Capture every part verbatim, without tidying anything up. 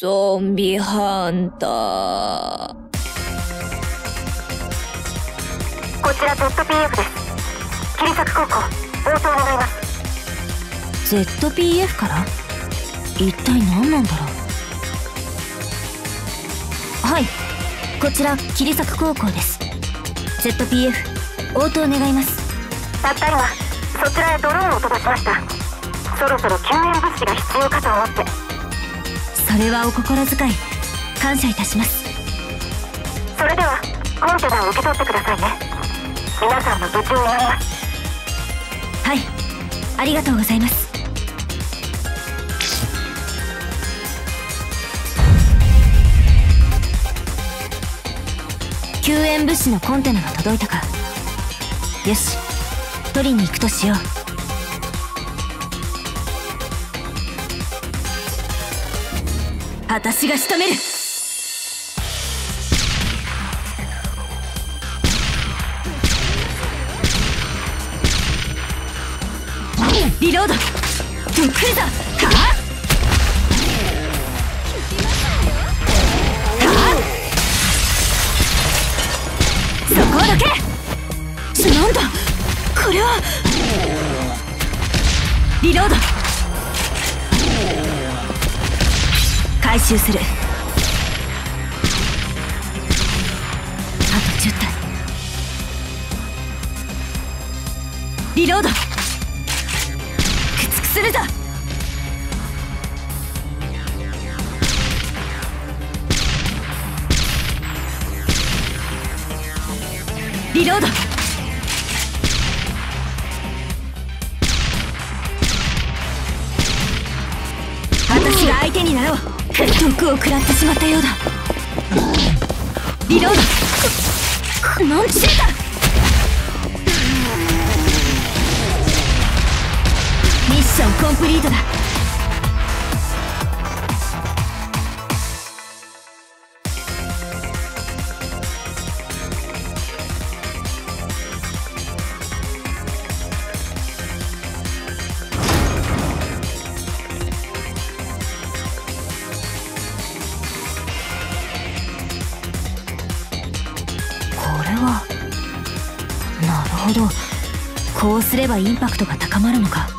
ゾンビハンター。 こちら ゼットピーエフ です。桐作高校、応答願います。 ゼットピーエフ から？一体何なんだろう。はい、こちら桐作高校です。 ゼットピーエフ 応答願います。 たった今そちらへドローンを飛ばしました。そろそろ救援物資が必要かと思って。 それはお心遣い感謝いたします。 それではコンテナを受け取ってくださいね。皆さんの無事を祈ります。 はい、ありがとうございます。救援物資のコンテナが届いたか。よし、取りに行くとしよう。私が仕留める。リロード。ドッグフェザー。はあそこをどけ。なんだこれは。リロード。回収する。あとじゅったい。リロード。くつくするぞ。リロード。私が相手になろう。毒を食らってしまったようだ。リロード。こノンチェータ。ミッションコンプリートだ。なるほど、こうすればインパクトが高まるのか。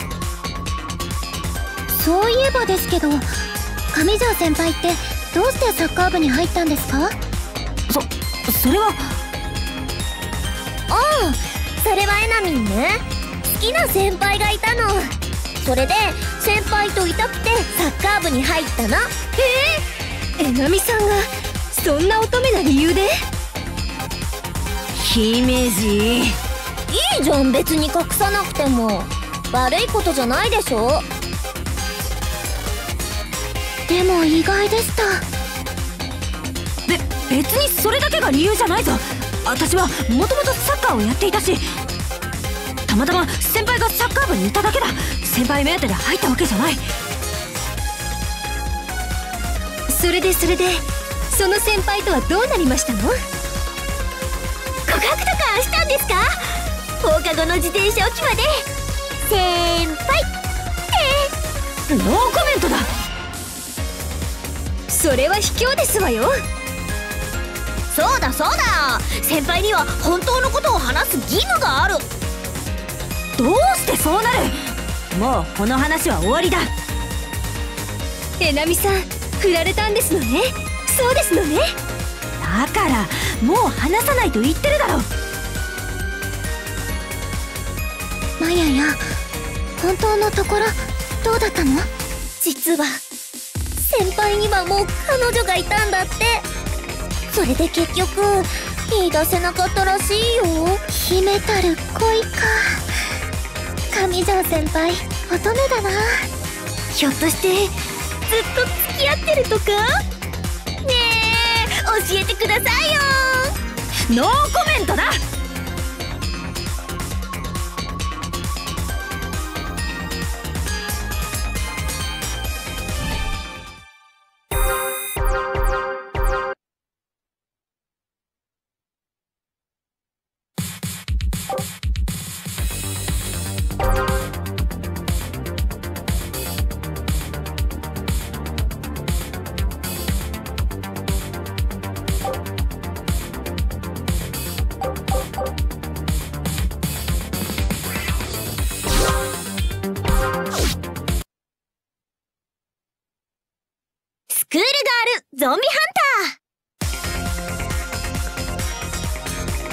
そういえばですけど、上条先輩ってどうしてサッカー部に入ったんですか？ そ、それは。 ああ、それはエナミンね。好きな先輩がいたの。それで先輩といたくてサッカー部に入ったの。 えー、エナミさんがそんな乙女な理由で？姫路。 いいじゃん、別に隠さなくても。悪いことじゃないでしょ。でも意外でした。 べ、別にそれだけが理由じゃないぞ。私はもともとサッカーをやっていたし、たまたま先輩がサッカー部にいただけだ。先輩目当てで入ったわけじゃない。 それでそれでその先輩とはどうなりましたの？告白とかしたんですか？放課後の自転車置き場で先輩ってノーコメントだ。 それは卑怯ですわよ。そうだそうだ、先輩には本当のことを話す義務がある。 どうしてそうなる。もうこの話は終わりだ。 えなみさん、振られたんですのね。そうですのね。 だからもう話さないと言ってるだろ。 マヤや、本当のところどうだったの？実は先輩にはもう彼女がいたんだって。それで結局言い出せなかったらしいよ。秘めたる恋か。上条先輩、乙女だな。ひょっとしてずっと付き合ってるとか？ねえ、教えてくださいよ。 ノーコメントだ。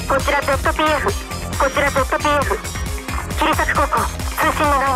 こちら ゼットピーエフ、 こちら ゼットピーエフ、 切り裂く高校通信願います。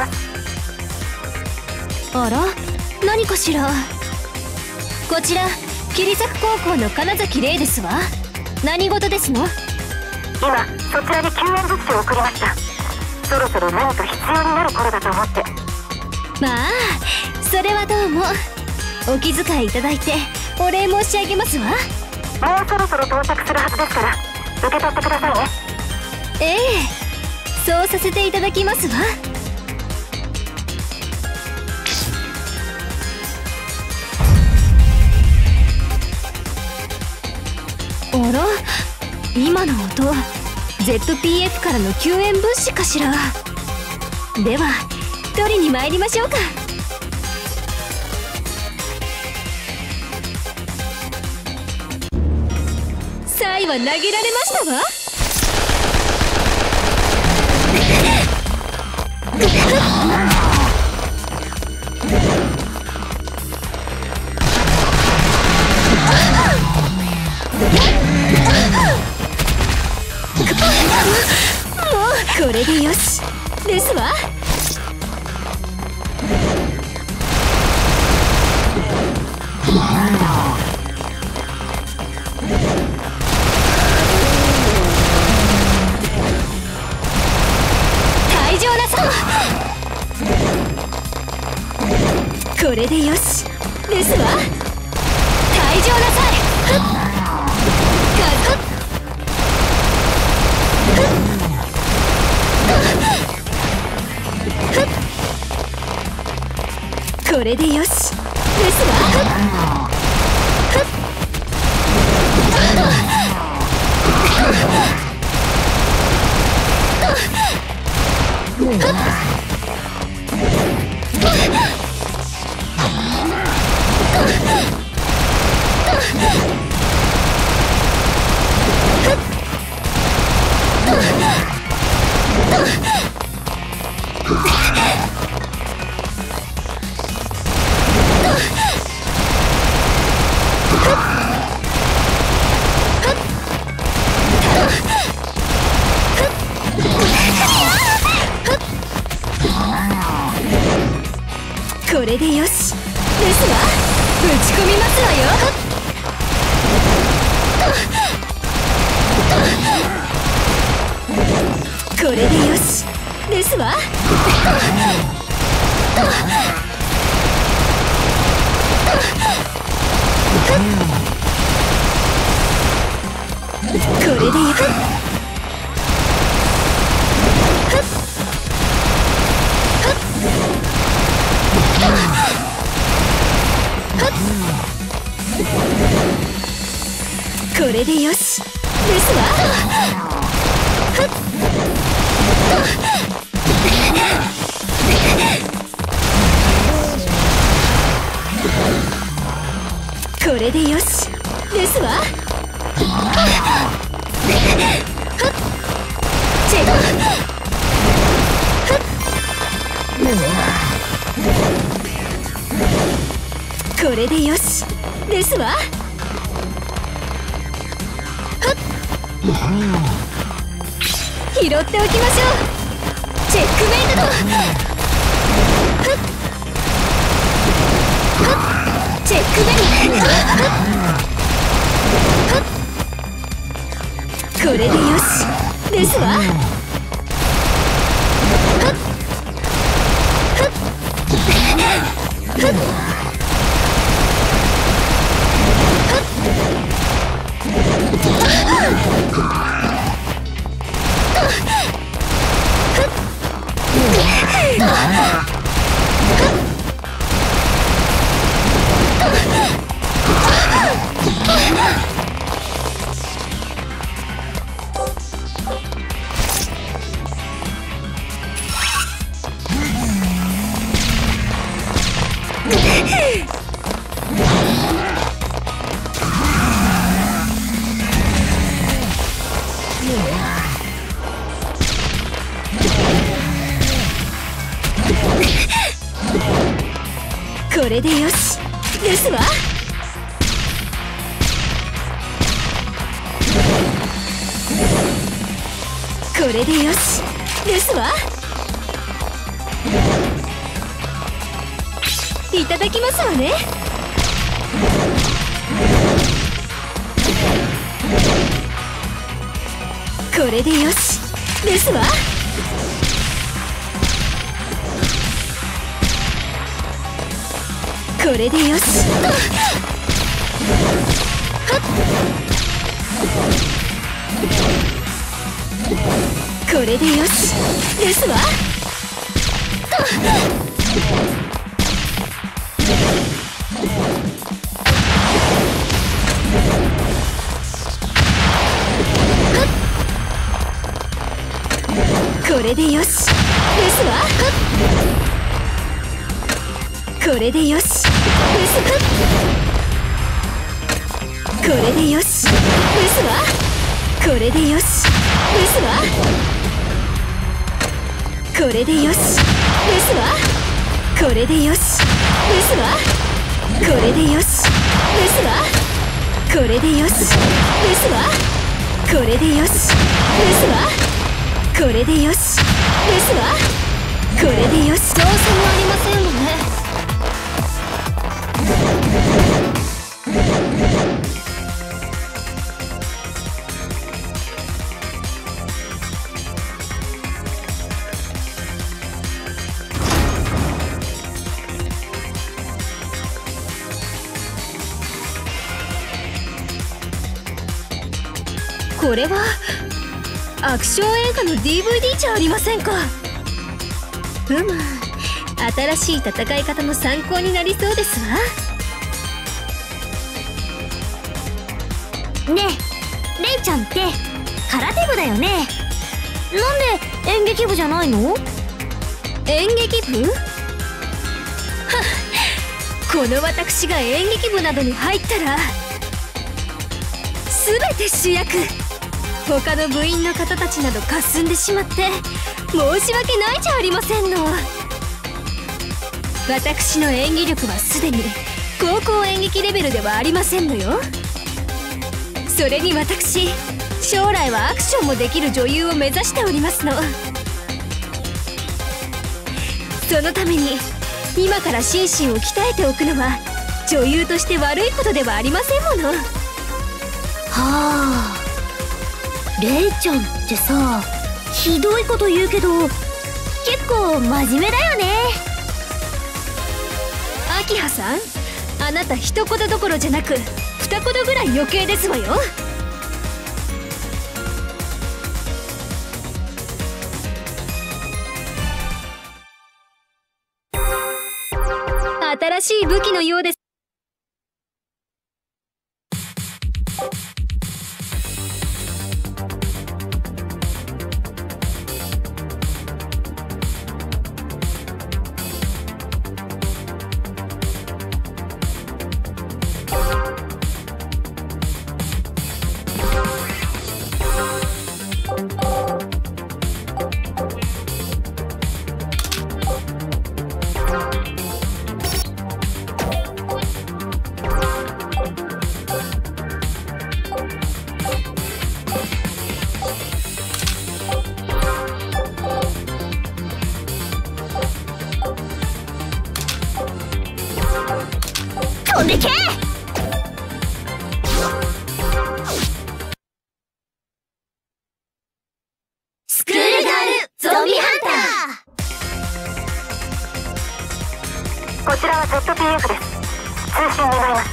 あら、何かしら。こちら切り裂く高校の金崎玲ですわ。何事ですの？ 今そちらに救援物資を送りました。そろそろ何か必要になる頃だと思って。 まあそれはどうも。お気遣いいただいてお礼申し上げますわ。 もうそろそろ到着するはずですから受け取ってくださいね。 ええ、そうさせていただきますわ。あら、今の音 ゼットピーエフ からの救援物資かしら。では取りに参りましょうか。サイは投げられましたわ。もうこれでよしですわ。退場なさい。これでよしですわ。退場なさい。これでよしですわ。これでよしですわ。打ち込みますわよ。これでよしですわ。これでよこれでよしですわ。これでよしですわ。チェック。これでよしですわ。拾っておきましょう。チェックメイトとチェックメイト。これでよしですわ。これでよしですわ。 これでよしですわ。いただきますわね。これでよしですわ。これでよしと。はっ、これでよしですわと。これでよしですわ。これでよしですわ。これでよしですわ。これでよしですわ。これでよしですわ。これでよしですわ。これでよしですわ。これでよしですわ。これでよしですわ。これでよしですわ。これでよし。どうせもありませんもんね。これはアクション映画の ディーブイディー じゃありませんか。うむ、新しい戦い方の参考になりそうですわ。ねえ、レイちゃんって空手部だよね。なんで演劇部じゃないの？演劇部？はっ、この私が演劇部などに入ったら全て主役。他の部員の方たちなどかすんでしまって申し訳ないじゃありませんの。私の演技力はすでに高校演劇レベルではありませんのよ。それに私、将来はアクションもできる女優を目指しておりますの。そのために今から心身を鍛えておくのは女優として悪いことではありませんもの。はあ、レイちゃんってさ、ひどいこと言うけど結構真面目だよね。明葉さん、あなた一言どころじゃなく二言ぐらい余計ですわよ。新しい武器のようです。飛んでけ！スクールガールゾンビハンター。 こちらは ゼットピーエフ です。通信願います。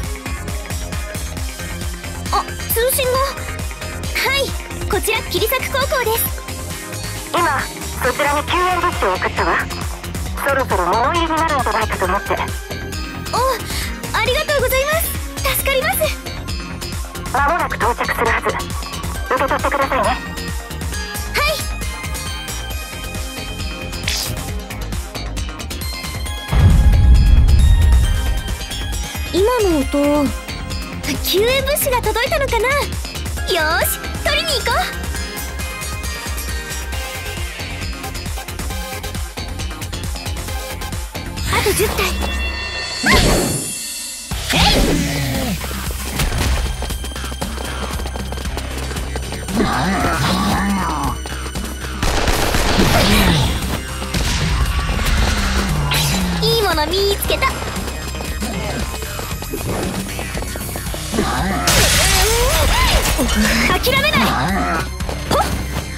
あ、通信が。はい、こちら桐作高校です。 今そちらに救援物資を送ったわ。そろそろ物入りになるんじゃないかと思って。 お、ありがとうございます。助かります。 間もなく到着するはず。受け取ってくださいね。 はい。今の音、救援物資が届いたのかな。よーし、取りに行こう。あとじゅったい。 は見つけた。 諦めない。ほっ。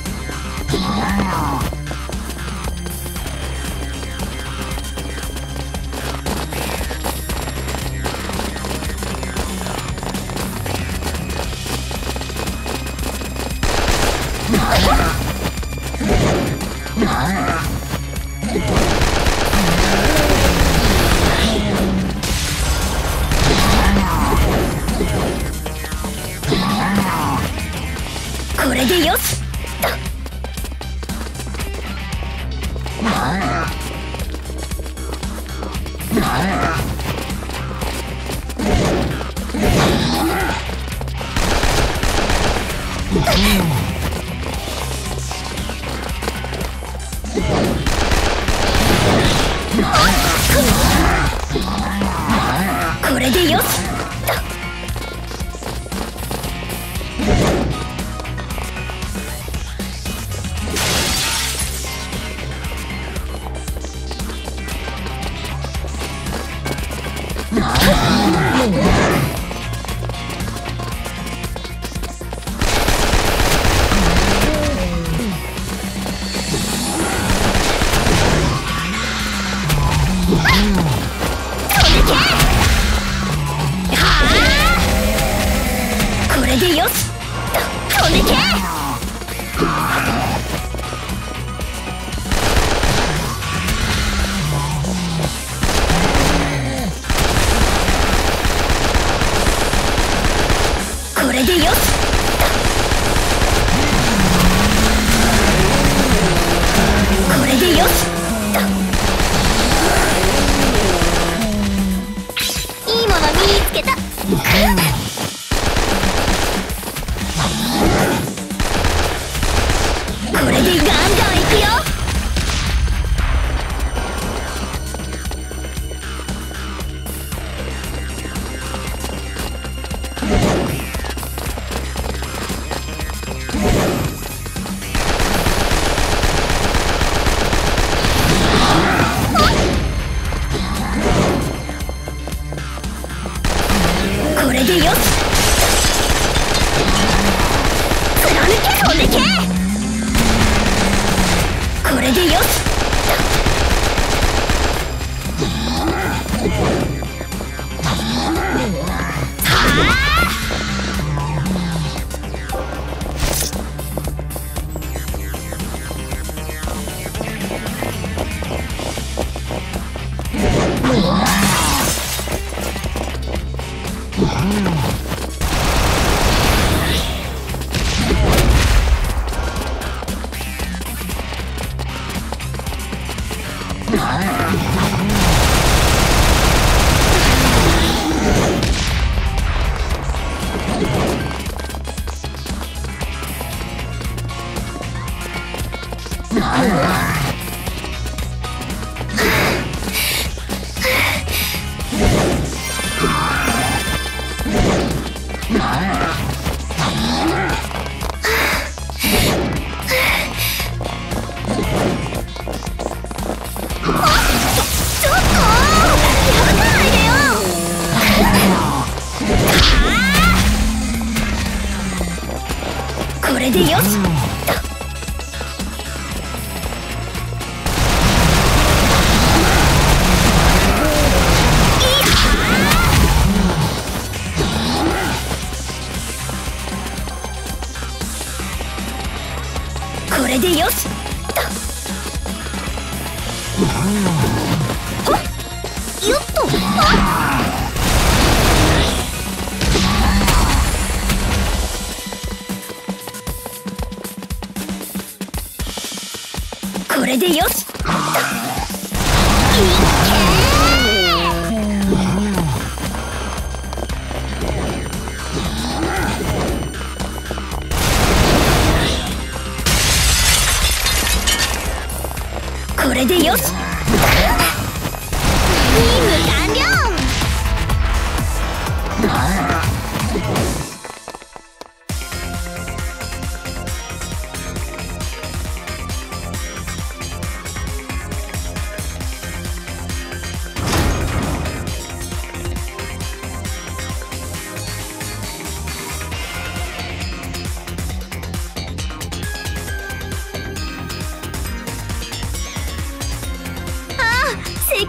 これでよし。これでよし。これでよし。飛んでけ。これでよし。これでよし。 いいもの見つけた。 これでガンガンいくよ。これでよし。貫け。飛んでけ。これでよし。これでよし。これでよし。よっと。これでよし。これでよし。任務完了。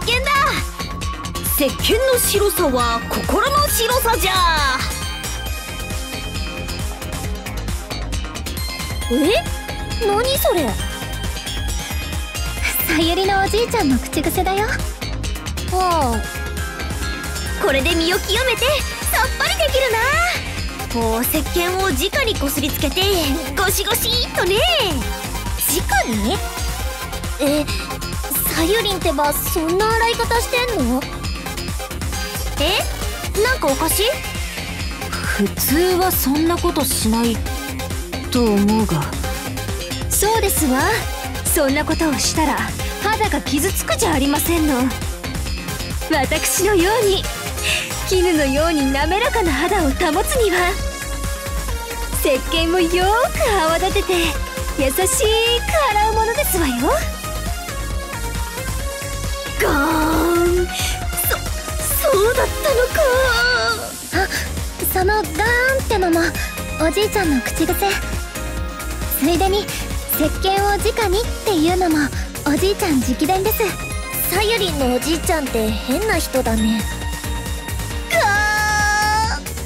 見だ。石鹸の白さは心の白さじゃ。 え、何それ。さゆりのおじいちゃんの口癖だよ。はあ、これで身を清めてさっぱりできるな。こう石鹸を直にこすりつけてゴシゴシっとね。直に？え、さゆりんってばそんな洗い方してんの？え、なんかおかしい？ 普通はそんなことしないと思うが。 そうですわ。そんなことをしたら肌が傷つくじゃありませんの。私のように絹のように滑らかな肌を保つには石鹸をよーく泡立てて優しく洗うものですわよ。ガーン。そそうだったのか。あ、そのガーンってのもおじいちゃんの口癖。ついでに石鹸を直にっていうのもおじいちゃん直伝です。さゆりんのおじいちゃんって変な人だね。ガー。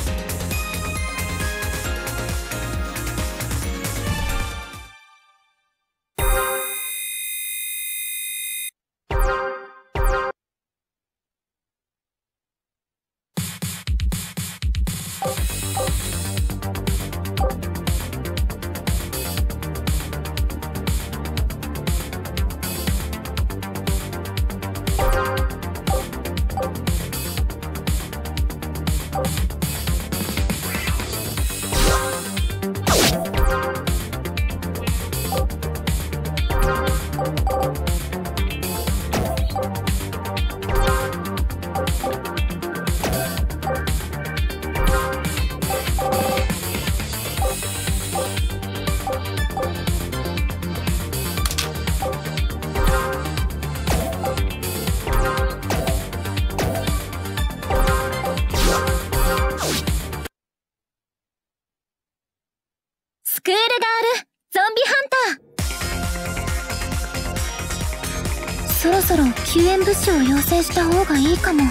スクールガールゾンビハンター。そろそろ救援物資を要請した方がいいかも。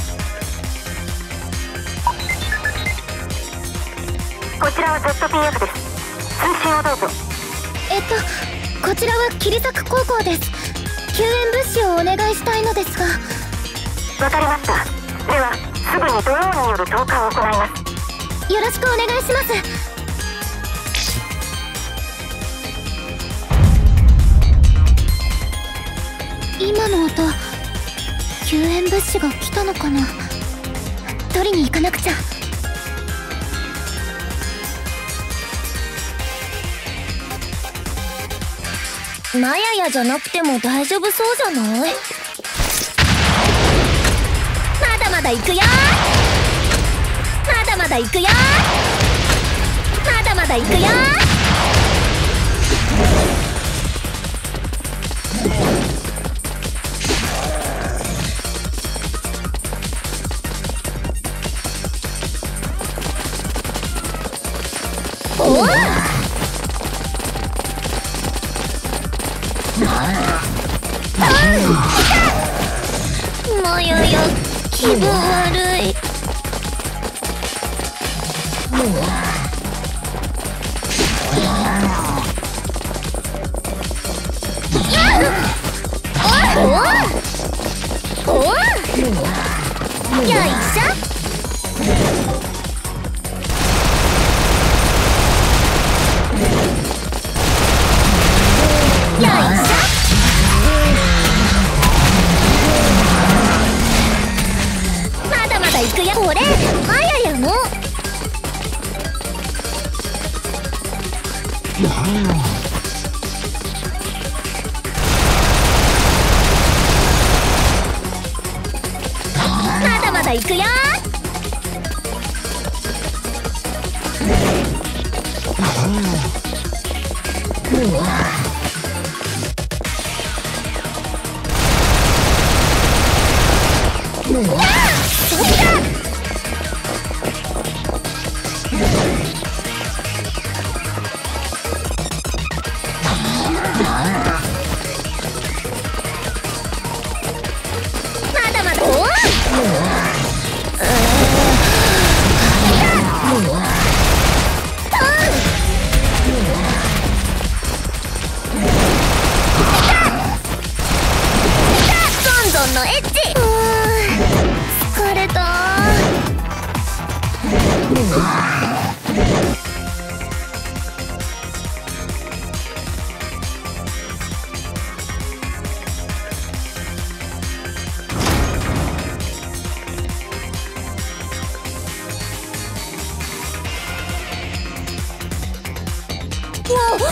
こちらは ゼットピーエフ です。通信をどうぞ。 えっとこちらは桐作高校です。救援物資をお願いしたいのですが。 わかりました。ではすぐにドローンによる投下を行います。 よろしくお願いします。今の音、救援物資が来たのかな。取りに行かなくちゃ。マヤヤじゃなくても大丈夫そうじゃない？まだまだ行くよ。まだまだ行くよ。まだまだ行くよ。おお！マヤヤ、気分悪い。おお！おお！よいしょ。これマヤヤの。まだまだ行くよ。そっか。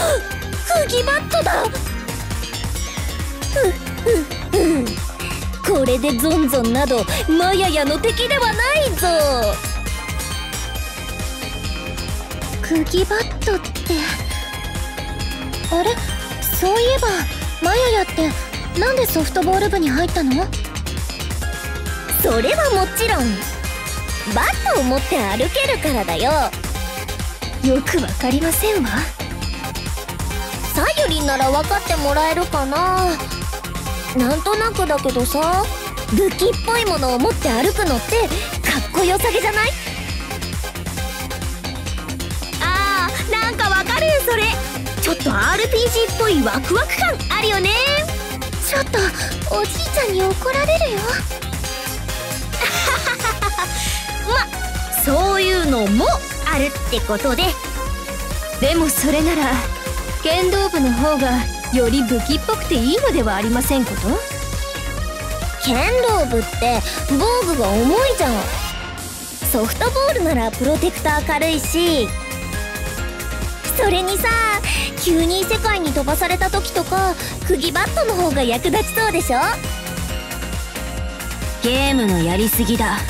釘バットだ。ふふふ、これでゾンゾンなどマヤヤの敵ではないぞ。釘バットってあれ、そういえばマヤヤってなんでソフトボール部に入ったの？それはもちろんバットを持って歩けるからだよ。よくわかりませんわ。さゆりんなら分かってもらえるかな。なんとなくだけどさ、武器っぽいものを持って歩くのってかっこよさげじゃない？あー、なんかわかるよそれ。ちょっと アールピージー っぽいワクワク感あるよね。ちょっとおじいちゃんに怒られるよ。ま、そういうのもあるってことで。でもそれなら剣道部の方がより武器っぽくていいのではありませんこと？剣道部って防具が重いじゃん。ソフトボールならプロテクター軽いし、それにさ、急に異世界に飛ばされた時とか釘バットの方が役立ちそうでしょ？ゲームのやりすぎだ。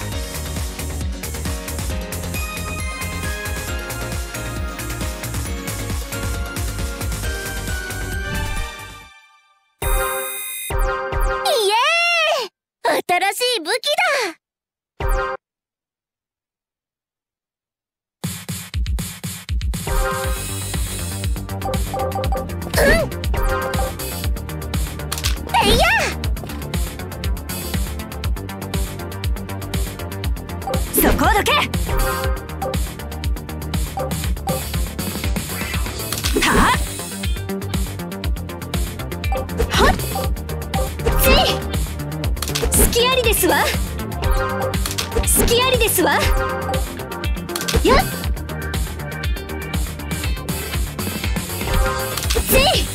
新しい武器だ。うん。えいや。そこをどけ。はっ。はっ。ちい。隙ありですわ。隙ありですわ。やっ。ちい。